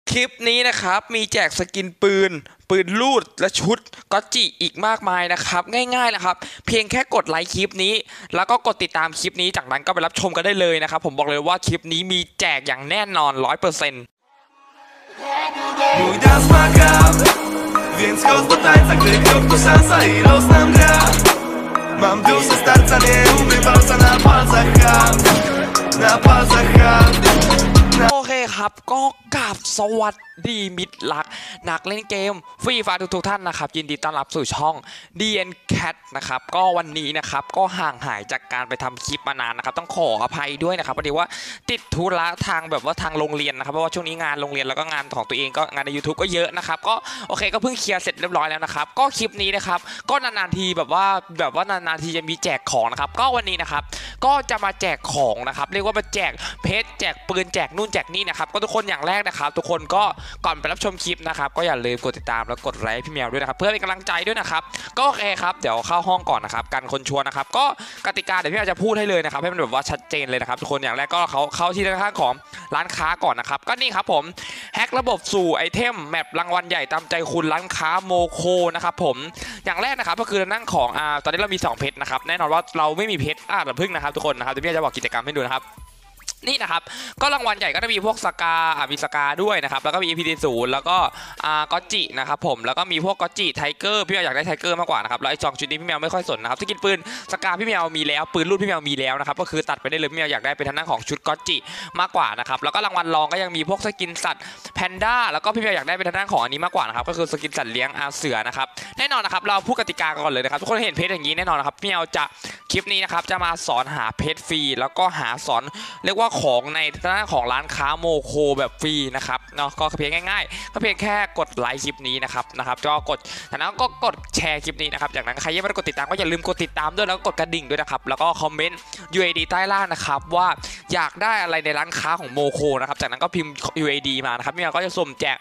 คลิปนี้นะครับมีแจกสกินปืนลูดและชุดก็จิอีกมากมายนะครับง่ายๆนะครับเพียงแค่กดไลค์คลิปนี้แล้วก็กดติดตามคลิปนี้จากนั้นก็ไปรับชมกันได้เลยนะครับผมบอกเลยว่าคลิปนี้มีแจกอย่างแน่นอน 100% Mój dans ma gra, więc chodź do tańca, gdy krok to szansa i los nam gra. Mam duszę starca, nie umywalca na palcach hat, na palcach hat. โอเคครับก็กราบสวัสดีมิตรรักนักเล่นเกมฟรีไฟร์ทุกท่านนะครับยินดีต้อนรับสู่ช่อง DN Cat นะครับก็วันนี้นะครับก็ห่างหายจากการไปทำคลิปมานานนะครับต้องขออภัยด้วยนะครับพอดีว่าติดธุระทางแบบว่าทางโรงเรียนนะครับเพราะว่าช่วงนี้งานโรงเรียนแล้วก็งานของตัวเองก็งานใน YouTube ก็เยอะนะครับก็โอเคก็เพิ่งเคลียร์เสร็จเรียบร้อยแล้วนะครับก็คลิปนี้นะครับก็นานๆทีแบบว่านานๆทีจะมีแจกของนะครับก็วันนี้นะครับก็จะมาแจกของนะครับเรียกว่ามาแจกเพชรแจกปืนแจกนู่นแจกนี่นะครับก็ทุกคนอย่างแรกนะครับทุกคนก็ก่อนไปรับชมคลิปนะครับก็อย่าลืมกดติดตามแล้วกดไลค์พี่แมวด้วยนะครับเพื่อเป็นกำลังใจด้วยนะครับก็โอเคครับเดี๋ยวเข้าห้องก่อนนะครับกันคนชวนนะครับก็กติกาเดี๋ยวพี่แมวจะพูดให้เลยนะครับให้มันแบบว่าชัดเจนเลยนะครับทุกคนอย่างแรกก็เขาเข้าที่ด้านข้างของร้านค้าก่อนนะครับก็นี่ครับผมแฮกระบบสู่ไอเทมแมปรางวัลใหญ่ตามใจคุณร้านค้าโมโคนะครับผมอย่างแรกนะครับก็คือนั่งของตอนนี้เรามี2เพชรนะครับแน่นอนว่าเราไม่มีเพชรเราพึ่งนะครับทุกคนนะครับเดี๋ยวพี่จะบอกกิจกรรมให้ดูนะครับนี่นะครับก็รางวัลใหญ่ก็จะมีพวกสกามีสกาด้วยนะครับแล้วก็มี EPT0 แล้วก็ก็จินะครับผมแล้วก็มีพวกก็จิไทเกอร์พี่แมวอยากได้ไทเกอร์มากกว่านะครับแล้วไอ้2ชุดนี้พี่แมวไม่ค่อยสนนะครับสกินปืนสกาพี่แมวมีแล้วปืนรุ่นพี่แมวมีแล้วนะครับก็คือตัดไปได้เลยพี่แมวอยากได้เป็นทางด้านของชุดก็จิมากกว่านะครับแล้วก็รางวัลรองก็ยังมีพวกสกินสัตว์แพนด้าแล้วก็พี่แมวอยากได้เป็นทางด้านของอันนี้มากกว่านะครับก็คือสกินสัตว์เลี้ยงเสือนะครับแน่นอนนะครับเราพูดกติกาก่อนเลยนะครับทุกคนเห็นเพจอย่างนี้แน่นอนนะครับพี่แมวจะคลิปนี้นะครับจะมาสอนหาเพจฟรีแล้วก็หาสอนเรียกว่าของในหน้าของร้านค้าโมโคแบบฟรีนะครับเนาะก็เพียงง่ายๆก็เพียงแค่กดไลค์คลิปนี้นะครับก็กดจากนั้นก็กดแชร์คลิปนี้นะครับจากนั้นใครยังไม่ได้กดติดตามก็อย่าลืมกดติดตามด้วยแล้วก็กดกระดิ่งด้วยนะครับแล้วก็คอมเมนต์ UID ใต้ล่างนะครับว่าอยากได้อะไรในร้านค้าของโมโคนะครับจากนั้นก็พิมพ์ UID มานะครับพี่ก็จะสุ่มแจก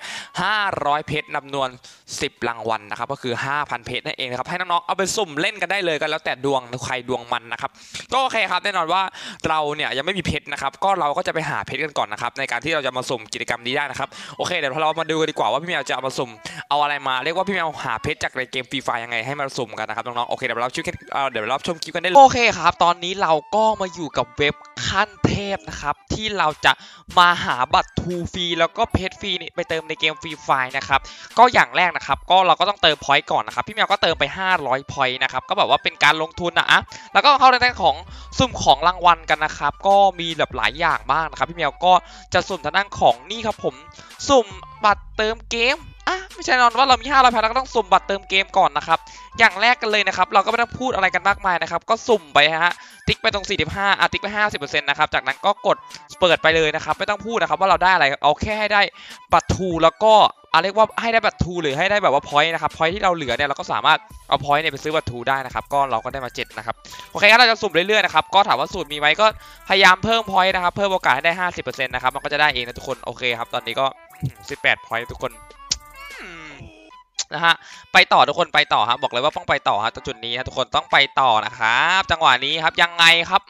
500เพชรจำนวน10รางวัลนะครับก็คือ 5,000 เพชรนั่นเองนะครับให้น้องๆเอาไปสุ่มเล่นกันได้เลยกันแล้วแต่ดวงใครดวงมันนะครับก็โอเคครับแน่นอนว่าเราเนี่ยยังไม่มีเพชรนะครับก็เราก็จะไปหาเพชรกันก่อนนะครับในการที่เราจะมาสุ่มกิจกรรมนี้ได้นะครับโอเคเดี๋ยวเรามาดูกันดีกว่าว่าพี่แมวจะเอามาสุ่มเอาอะไรมาเรียกว่าพี่แมวหาเพชรจากในเกมฟรีไฟยังไงให้มาสุ่มกันนะครับน้องๆโอเคเดี๋ยวเราชมคลิปกันได้เลยโอเคครับตอนนี้เราก็มาอยู่กับเว็บขั้นเทพนะครับที่เราจะมาหาบัตรทูฟรีแล้วก็เพชรฟรีไปเติมในเกมฟรีไฟนะครับก็อย่างแรกนะครับก็เราก็ต้องเติมพอยต์ก่อนนะครับพี่แมวก็เติมไป500พอยต์นะครับก็แบบว่าเป็นการลงทุนนะแล้วก็เข้าในด้านของสุ่มของรางวัลกันนะครับก็มีแบบหลายอย่างมากนะครับพี่แมวก็จะสุ่มทางด้านของนี่ครับผมสุ่มบัตรเติมเกมไม่ใช่นอนว่าเรามี500พันแล้วก็ต้องสุ่มบัตรเติมเกมก่อนนะครับอย่างแรกกันเลยนะครับเราก็ไม่ต้องพูดอะไรกันมากมายนะครับก็สุ่มไปฮะติ๊กไปตรง45ติ๊กไป 50% นะครับจากนั้นก็กดเปิดไปเลยนะครับไม่ต้องพูดนะครับว่าเราได้อะไรเอาแค่ให้ได้บัตรทูแล้วก็เรียกว่าให้ได้บัตรทูหรือให้ได้แบบว่าพอยต์นะครับพอยต์ที่เราเหลือเนี่ยเราก็สามารถเอาพอยต์เนี่ยไปซื้อบัตรทูได้นะครับก็เราก็ได้มา7นะครับโอเคเราจะสุ่มเรื่อยๆนะครับก็ถามว่าสูตรมีไหมก็พยายามเพิ่มพอยต์นะครับเพิ่มโอกาสให้ได้ 50% นะครับมันก็จะได้เองนะทุกคนโอเคครับตอนนี้ก็18พอยต์ทุกคนนะฮะไปต่อทุกคนไปต่อครับบอกเลยว่าต้องไปต่อฮะจุดนี้นะทุกคนต้องไปต่อนะครับจังหวะนี้ครับยังไงครับ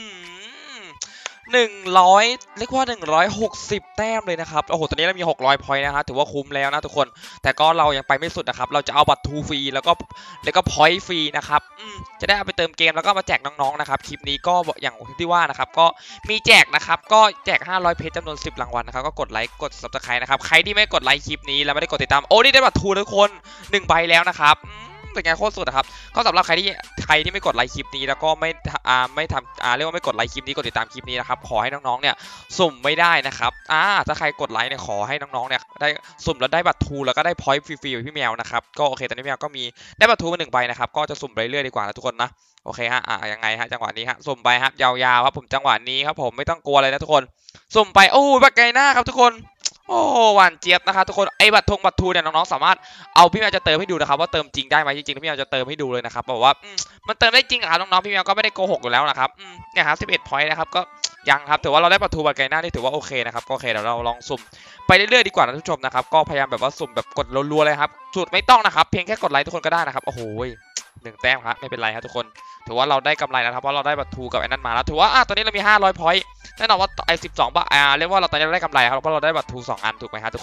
100เรียกว่า160แต้มเลยนะครับโอ้โหตอนนี้เรามี600พอยต์นะฮะถือว่าคุ้มแล้วนะทุกคนแต่ก็เรายังไปไม่สุดนะครับเราจะเอาบัตรทูฟรีแล้วก็พอยต์ฟรีนะครับจะได้เอาไปเติมเกมแล้วก็มาแจกน้องๆนะครับคลิปนี้ก็อย่างที่ว่านะครับก็มีแจกนะครับก็แจก500เพชรจำนวน10รางวัลนะครับก็กดไลค์กด Subscribe นะครับใครที่ไม่กดไลค์คลิปนี้แล้วไม่ได้กดติดตามโอ้นี่ได้บัตรทูทุกคน1ใบแล้วนะครับเป็นไงโคตรสุดนะครับก็สำหรับใครที่ไม่กดไลค์คลิปนี้แล้วก็ไม่ทำเรียกว่าไม่กดไลค์คลิปนี้กดติดตามคลิปนี้นะครับขอให้น้องๆเนี่ยสุ่มไม่ได้นะครับถ้าใครกดไลค์เนี่ยขอให้น้องๆเนี่ยได้สุ่มแล้วได้บัตรทูแล้วก็ได้พอยต์ฟรีๆพี่แมวนะครับก็โอเคตอนนี้พี่แมวก็มีได้บัตรทูมา1ใบนะครับก็จะสุ่มไปเรื่อยดีกว่านะทุกคนนะโอเคฮะยังไงฮะจังหวะนี้ฮะสุ่มไปครับยาวๆครับผมจังหวะนี้ครับผมไม่ต้องกลัวเลยนะทุกคนสุ่มไปโอ้บักไก่หน้าครับทุกคนโอ้หวานเจี๊ยบนะครับทุกคนไอ้บัตรทูเนี่ยน้องๆสามารถเอาพี่แมวจะเติมให้ดูนะครับว่าเติมจริงได้ไหมจริงๆพี่แมวจะเติมให้ดูเลยนะครับบอกว่ามันเติมได้จริงครับน้องๆพี่แมวก็ไม่ได้โกหกอยู่แล้วนะครับเนี่ยครับ11พอยต์นะครับก็ยังครับถือว่าเราได้บัตรทูบัตรไก่หน้านี่ถือว่าโอเคนะครับก็โอเคเดี๋ยวเราลองสุ่มไปเรื่อยๆดีกว่านะทุกชมนะครับก็พยายามแบบว่าสุ่มแบบกดรัวๆเลยครับสูตรไม่ต้องนะครับเพียงแค่กดไลค์ทุกคนก็ได้นะครับโอ้โห1แต้มครับไม่เป็นไรครับทุกคนถือว่าเราได้กำไรนะครับเพราะเราได้บัตรทูกับไอ้นั่นมาแล้วถือว่าตอนนี้เรามี500พอยต์แน่นอนว่าไอ้12บาทเรียกว่าเราตอนนี้เราได้กำไรครับเพราะเราได้บัตรทู2อันถูกไหมครับทุกคน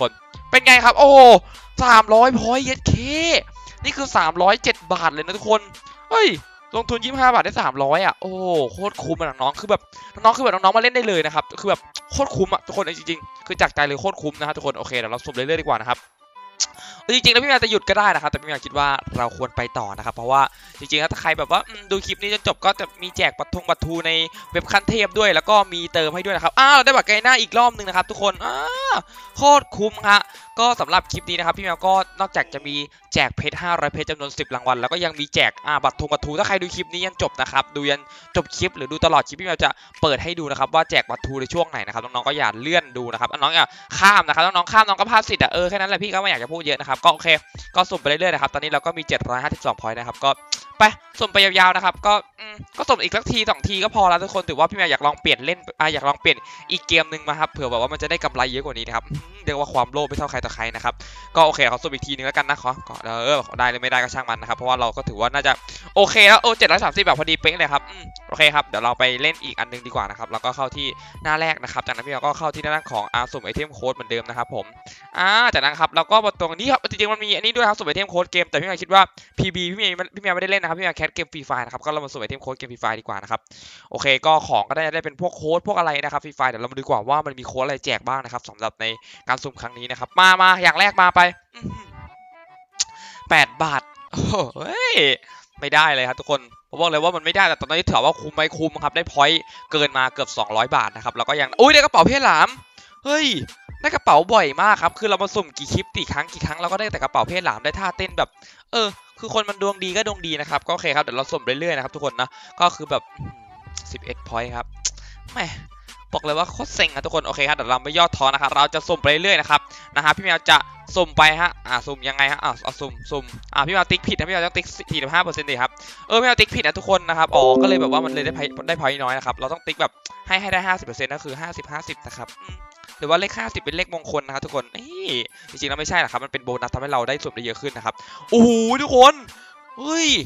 เป็นไงครับโอ้300 พอยต์เย็ดเคนี่คือ307 บาทเลยนะทุกคนเฮ้ยลงทุน25 บาทได้300อ่ะโอ้โคตรคุ้มอะน้องๆคือแบบน้องๆคือแบบน้องๆมาเล่นได้เลยนะครับคือแบบโคตรคุ้มอะทุกคนจริงๆคือจากใจเลยโคตรคุ้มนะครับทุกคนโอเคเดี๋ยวเราสุ่มเรื่อยๆดีกว่านะครับจริงๆแล้วพี่แมวจะหยุดก็ได้นะครับแต่พี่แมวคิดว่าเราควรไปต่อนะครับเพราะว่าจริงๆแล้วถ้าใครแบบว่าดูคลิปนี้จนจบก็จะมีแจกบัตรทูในเว็บขั้นเทพด้วยแล้วก็มีเติมให้ด้วยนะครับเราได้บัตรไกลหน้าอีกรอบนึงนะครับทุกคนโคตรคุ้มฮะก็สำหรับคลิปนี้นะครับพี่แมวก็นอกจากจะมีแจกเพชร500 เพชรจำนวน10 รางวัลแล้วก็ยังมีแจกบัตรทูถ้าใครดูคลิปนี้ยันจบนะครับดูยันจบคลิปหรือดูตลอดคลิปพี่แมวจะเปิดให้ดูนะครับว่าแจกบัตรทูในช่วงไหนนะครับน้องๆก็อย่าเลื่อนดูนะครับน้องๆอย่าข้ามนะครับน้องๆข้ามน้องก็พลาดสิทธิ์แค่นั้นแหละพี่ก็ไม่อยากจะพูดเยอะนะครับก็โอเคก็สุ่มไปเรื่อยๆนะครับตอนนี้เราก็มี752 พอยต์นะครับก็ไปสุ่มไปยาวๆนะครับก็สุ่มอีกสักที2 ทีก็พอแล้วทุกคนถือว่าพี่แมวอยากลองเปลี่ยนเล่นอยากลองเปลี่ยนอีกเกมหนึ่งมาครับเผื่อแบบว่ามันจะได้กำไรเยอะกว่านี้นะครับเรียกว่าความโลภไม่เท่าใครต่อใครนะครับก็โอเคเขาสุ่มอีกทีนึงแล้วกันนะขอได้เลยไม่ได้ก็ช่างมันนะครับเพราะว่าเราก็ถือว่าน่าจะโอเคแล้ว730แบบพอดีเป๊ะเลยครับโอเคครับเดี๋ยวเราไปเล่นอีกอันนึงดีกว่านะครับแล้วก็เข้าที่หน้าแรกนะครับจากนั้นพี่แมวก็เข้าที่หน้าของสุ่มไอเทมโค้ดเหมือนเดิมนะครับผมจากนั้นครับเราก็มาตรงนี้ครับจริงๆมันมีอันนี้ด้วยครับสุ่มไอเทมโค้ดเกมแต่พี่แมวคิดว่า PB พี่แมวไม่ได้เล่นนะครับพี่แมวแคสเกมฟรีไฟนะครับก็เรามาสุ่มไอเทมโค้ดเกมฟรีไฟดีกว่านะครับโอเคก็ของก็ได้เป็นพวกโค้ดพวกอะไรนะครับฟรีไฟเดี๋ยวเรามาดูกว่าว่ามันมีโค้ดอะไรแจกบ้างนะครับสำหรับในการสุ่มครั้งนี้นะครับมาอย่างแรกมาไป8 บาทโอ้ยไม่ได้เลยครับทุกคนผมบอกเลยว่ามันไม่ได้แต่ตอนนี้ถือว่าคุ้มไหมคุ้มครับได้พอยต์เกินมาเกือบ200 บาทนะครับแล้วก็ยังได้กระเป๋าเพชรหลามเฮ้ยได้กระเป๋าบ่อยมากครับคือเรามาสุ่มกี่คลิปกี่ครั้งเราก็ได้แต่กระเป๋าเพชรหลามได้ท่าเต้นแบบคือคนมันดวงดีก็ดวงดีนะครับก็โอเคครับเดี๋ยวเราสุ่มเรื่อยๆนะครับทุกคนนะก็คือแบบ11 พอยต์ครับแหมบอกเลยว่าโคตรเซ็งนะทุกคนโอเคครับเดี๋ยวเราไม่ย่อท้อนะครับเราจะสุ่มไปเรื่อยๆนะครับพี่แมวจะสุ่มไปฮะสุ่มยังไงฮะเอาสุ่มพี่แมวติ๊กผิดนะพี่แมวต้องติ๊ก45%ดิครับพี่แมวติ๊กผิดนะทุกคนนะครับก็เลยแบบว่ามันเลยได้พอยต์น้อยนะครับเราต้องติ๊กแบบให้ได้50%ก็คือ50นะครับหรือว่าเลข50เป็นเลขมงคลนะครับทุกคนจริงๆแล้วไม่ใช่หรอกครับมันเป็นโบนัสทำให้เราได้สุ่มได้เยอะขึ้นนะครับโอ้โหทุกคนเฮ้ย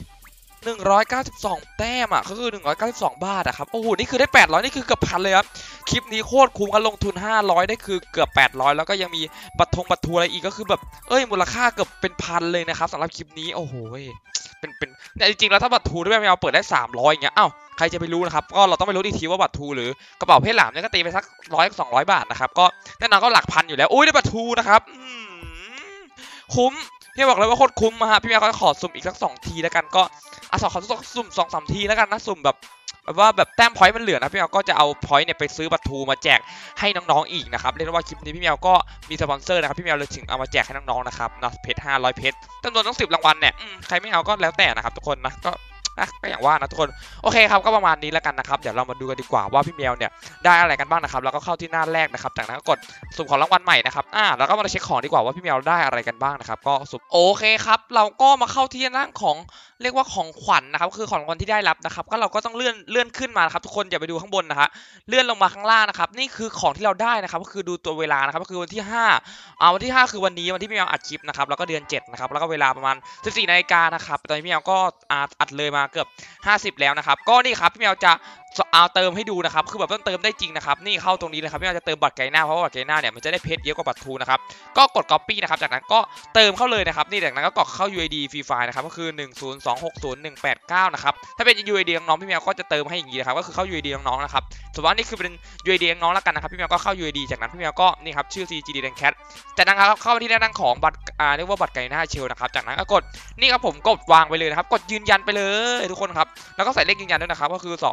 192 แต้มก็คือ192 บาทครับโอ้โหนี่คือได้800นี่คือเกือบพันเลยครับคลิปนี้โคตรคุ้มกันลงทุน500ได้คือเกือบ800แล้วก็ยังมีบัตรทูอะไรอีกก็คือแบบมูลค่าเกือบเป็นพันเลยนะครับสำหรับคลิปนี้โอ้โหเป็นเนี่ยจริงๆแล้วถ้าบัตรทูด้วยไม่เอาเปิดได้300อย่างเงี้ยใครจะไปรู้นะครับก็เราต้องไปรู้อีกทีว่าบัตรทูหรือกระเป๋าเพชรหลามเนี่ยก็ตีไปสัก100-200 บาทนะครับก็แน่นอนก็หลักพันอยู่แล้วได้บัตรทูนะครับคุ้มพี่บอกเลยว่าโคตรคุ้มพี่แม่ก็ขอสุ่มอีกสัก2 ทีแล้วกันก็ขอสุ่ม2-3 ทีแล้วกันนะสุ่มแบบว่าแบบแต้มพอยต์มันเหลือนะพี่แมวก็จะเอาพอยต์เนี่ยไปซื้อบัตรทูมาแจกให้น้องๆอีกนะครับเรียกว่าคลิปนี้พี่แมวก็มีสปอนเซอร์นะครับพี่แมวเลยถึงเอามาแจกให้น้องๆนะครับเพชร500 เพชรจำนวนต้อง10 รางวัลเนี่ยใครไม่เอาก็แล้วแต่นะครับทุกคนนะก็อย่างว่านะทุกคนโอเคครับก็ประมาณนี้แล้วกันนะครับเดี๋ยวเรามาดูกันดีกว่าว่าพี่แมวเนี่ยได้อะไรกันบ้างนะครับแล้วก็เข้าที่หน้าแรกนะครับจากนั้นก็กดสุ่มของรางวัลใหม่นะครับแล้วก็มาเช็คของดีกว่าว่าพี่แมวได้อะไรกันบ้างนะครับก็สุ่มโอเคครับเราก็มาเข้าที่หน้าของเรียกว่าของขวัญนะครับคือของรางวัลที่ได้รับนะครับก็เราก็ต้องเลื่อนขึ้นมานะครับทุกคนอย่าไปดูข้างบนนะคะเลื่อนลงมาข้างล่างนะครับนี่คือของที่เราได้นะครับก็คือดูตัวเวลานะครับก็คือวันที่5วันที่5คือวันนี้วันที่พี่แมวอัดคลิปนะครับแล้วก็เดือน7นะครับแล้วก็เวลาประมาณ 14 นาฬิกานะครับตอนนี้พี่แมวก็อัดเลยมาเกือบ50แล้วนะครับก็นี่ครับพี่แมวจะเอาเติมให้ดูนะครับคือแบบต้องเติมได้จริงนะครับนี่เข้าตรงนี้เลยครับพี่แมวจะเติมบัตรไกลหน้าเพราะว่าบัตรไกลหน้าเนี่ยมันจะได้เพชรเยอะกว่าบัตรทูนะครับก็กด copy นะครับจากนั้นก็เติมเข้าเลยนะครับนี่จากนั้นก็กรอกเข้า UID ฟรีไฟล์นะครับก็คือ102600189นะครับถ้าเป็น UID น้องๆพี่แมวก็จะเติมให้อย่างนี้นะครับก็คือเข้า UID น้องๆนะครับสมมติว่านี่คือเป็น UID น้องๆแล้วกันนะครับพี่แมวก็เข้า UID จากนั้นพี่แมวก็นี่ครับชื่อ CGD Cat จากนั้นครับเข้าที่หน้าของบัตรเรียกว่าบัตรไกลหน้าเชลนะครับจากนั้นก็กดนี่ครับผมกดวางไปเลยนะครับกดยืนยันไปเลยทุกคนครับแล้วก็ใส่เลขยืนยันด้วยนะครับก็คือ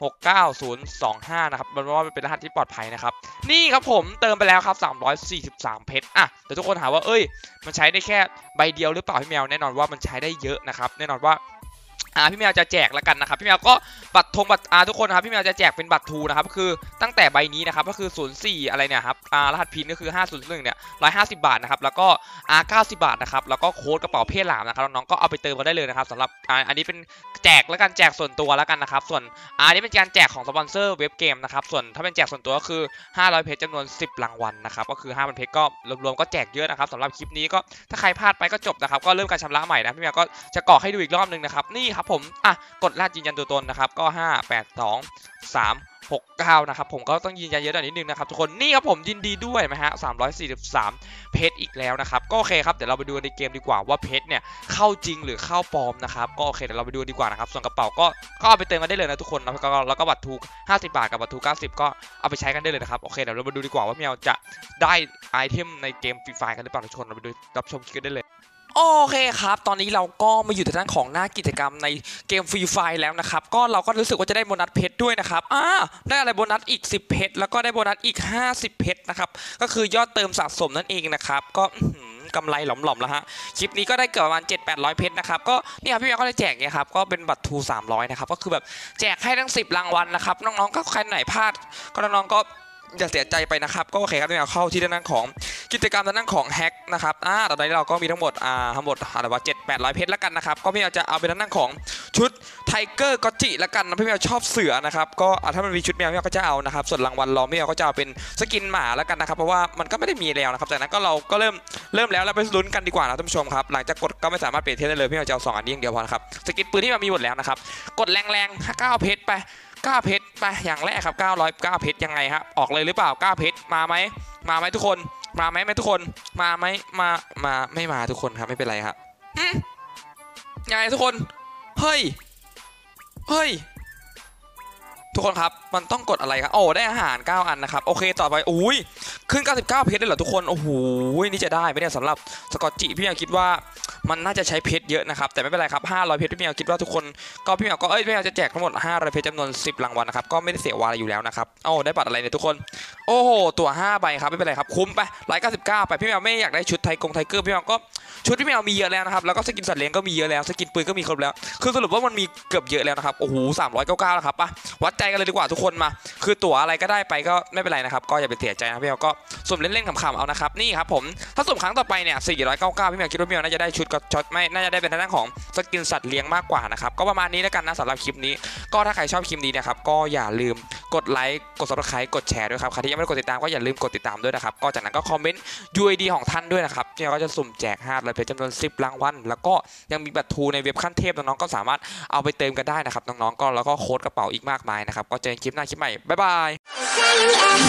269025นะครับมันว่าเป็นรหัสที่ปลอดภัยนะครับนี่ครับผมเติมไปแล้วครับ343 เพชรแต่ทุกคนถามว่ามันใช้ได้แค่ใบเดียวหรือเปล่าพี่แมวแน่นอนว่ามันใช้ได้เยอะนะครับแน่นอนว่าพี่แมวจะแจกแล้วกันนะครับพี่แมวก็บัตรทุกคนนะครับพี่แมวจะแจกเป็นบัตรทูนะครับคือตั้งแต่ใบนี้นะครับก็คือ04อะไรเนี่ยครับรหัสพินก็คือ501เนี่ย150 บาทนะครับแล้วก็90 บาทนะครับแล้วก็โค้ดกระเป๋าเพชรหลามนะครับน้องๆก็เอาไปเติมกันได้เลยนะครับสำหรับอันนี้เป็นแจกแล้วกันแจกส่วนตัวแล้วกันนะครับส่วนอันนี้เป็นการแจกของสปอนเซอร์เว็บเกมนะครับส่วนถ้าเป็นแจกส่วนตัวก็คือ500 เพชรจำนวน10 รางวัลนะครับก็คือ 5,000 เพชรก็รวมๆก็แจกเยอะนะครับสำหรับคลิปนี้ก็ถ้าใครพลาดไปก็จบนะครับก็เริ่มการชำระใหม่นะพี่แมวก็จะกรอกให้ดูอีกรอบนึงนะครับนี่ครับผมกดรหัสยืนยันตัวตนนะครับก็5 8 2 3 69นะครับผมก็ต้องยืนยันเยอะหน่อยนิดนึงนะครับทุกคนนี่ครับผมยินดีด้วยนะฮะ343เพชรอีกแล้วนะครับก็โอเคครับเดี๋ยวเราไปดูในเกมดีกว่าว่าเพชรเนี่ยเข้าจริงหรือเข้าปลอมนะครับก็โอเคเดี๋ยวเราไปดูดีกว่านะครับส่วนกระเป๋าก็เอาไปเติมกันได้เลยนะทุกคนแล้วก็บัตรทู50 บาทกับบัตรทู90ก็เอาไปใช้กันได้เลยนะครับโอเคเดี๋ยวเรามาดูดีกว่าว่าเมียวจะได้ไอเทมในเกมฟรีไฟกันหรือเปล่าทุกคนเราไปดูรับชมคลิปกันได้เลยโอเคครับตอนนี้เราก็มาอยู่ทางด้านของหน้ากิจกรรมในเกมฟรีไฟแล้วนะครับก็เราก็รู้สึกว่าจะได้โบนัสเพชรด้วยนะครับได้อะไรโบนัสอีก10เพชรแล้วก็ได้โบนัสอีก50เพชรนะครับก็คือยอดเติมสะสมนั่นเองนะครับก็กำไรหลอมๆแล้วฮะคลิปนี้ก็ได้เกือบประมาณ700-800เพชรนะครับก็นี่ครับพี่แมวก็ได้แจกเนี่ยครับก็เป็นบัตรทู300นะครับก็คือแบบแจกให้ทั้ง10รางวัลนะครับน้องๆก็ใครไหนพลาดก็น้องๆก็อย่าเสียใจไปนะครับก็โอเคครับพี่แมวเข้าที่ด้านของกิจกรรมด้านของแฮกนะครับตอนนี้เราก็มีทั้งหมดอะไรวะ700-800เพชรแล้วกันนะครับก็พี่แมวจะเอาเป็นด้านของชุดไทเกอร์ก็จิแล้วกันนะพี่แมวชอบเสือนะครับก็ถ้ามันมีชุดแมวพี่แมวก็จะเอานะครับส่วนรางวัลรองพี่แมวก็จะเอาเป็นสกินหมาแล้วกันนะครับเพราะว่ามันก็ไม่ได้มีแล้วนะครับจากนั้นก็เราก็เริ่มแล้วเราไปลุ้นกันดีกว่านะท่านผู้ชมครับหลังจากกดก็ไม่สามารถเปลี่ยนเทสได้เลยพี่แมวจะเอา2อันนี้อย่างเดียวพอนะครับสกินปืนที่มันมีหมดแล้วนะครับกดแรงๆ9เพชรไป9เพชรไปอย่างแรกครับ909เพชรยังไงครับออกเลยหรือเปล่า9เพชรมาไหมทุกคนมาไหมทุกคนมาไหมไม่มาทุกคนครับไม่เป็นไรครับยังไงทุกคนเฮ้ยทุกคนครับมันต้องกดอะไรครับโอ้ได้อาหาร9อันนะครับโอเคต่อไปอุ้ยขึ้น99เพชรได้เหรอทุกคนโอ้โหนี่จะได้ไหมเนี่ยสำหรับสกอตจิพี่แมวคิดว่ามันน่าจะใช้เพชรเยอะนะครับแต่ไม่เป็นไรครับ500เพชรพี่แมวคิดว่าทุกคนก็พี่แมวก็พี่แมวจะแจกทั้งหมด500เพชรจำนวน10รางวัลนะครับก็ไม่ได้เสียวาอะไรอยู่แล้วนะครับโอ้ได้บัตรอะไรเนี่ยทุกคนโอ้โหตัว5ใบครับไม่เป็นไรครับคุ้มไป199ไปพี่แมวไม่อยากได้ชุดไทเกอร์พี่แมวก็ชุดพี่แมวมีเยอะแล้วนะครับแล้วก็สกินสัตว์เลี้ยงก็มีเยอะแล้วสกินปืนก็มีครบแล้วคือสรุปว่ามันมีเกือบเยอะแล้วนะครับโอ้โห399แล้วครับป่ะวัดใจกันเลยดีกว่าทุกคนมาคือตั๋วอะไรก็ได้ไปก็ไม่เป็นไรนะครับก็อย่าไปเสียใจนะพี่แมวก็สุ่มเล่นๆขำๆเอานะครับนี่ครับผมถ้าสุ่มครั้งต่อไปเนี่ย499พี่แมวคิดว่าพี่แมวน่าจะได้ชุดก็ช็อตไม่น่าจะได้เป็นทางด้านของสกินสัตว์เลี้ยงมากกว่านะครับก็ประมาณนี้แล้วกันนะสำหรับคลิปนี้ก็ถ้าใครชอบคลิปนี้นะครับก็อย่าลืมกดไลค์กด Subscribe กดแชร์ด้วยครับใครที่ยังไม่ได้กดติดตามก็อย่าลืมกดติดตามด้วยนะครับก็จากนั้นก็คอมเมนต์ UID ของท่านด้วยนะครับพี่แมวก็จะสุ่มแจก5เพชรจำนวน10รางวัลแล้วก็ยังมีบัตรทูในเว็บขั้นเทพน้องๆก็สามารถเอาไปเติมกันได้นะครับน้องๆก็แล้วก็โค้ดกระเป๋าอีกมากมายนะครับก็เจอกันคลิปหน้าคลิปใหม่บ๊ายบาย